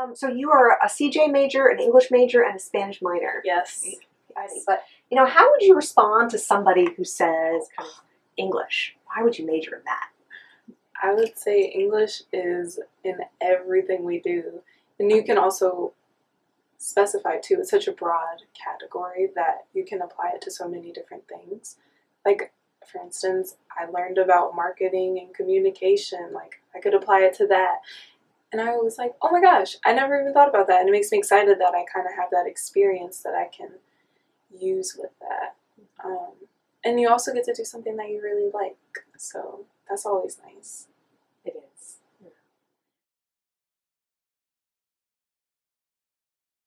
So you are a CJ major, an English major, and a Spanish minor. Yes. But, how would you respond to somebody who says kind of English? Why would you major in that? I would say English is in everything we do. And you can also specify too, it's such a broad category that you can apply it to so many different things. Like, for instance, I learned about marketing and communication. Like, I could apply it to that. And I was like, oh my gosh, I never even thought about that. And it makes me excited that I kind of have that experience that I can use with that. And you also get to do something that you really like. So that's always nice.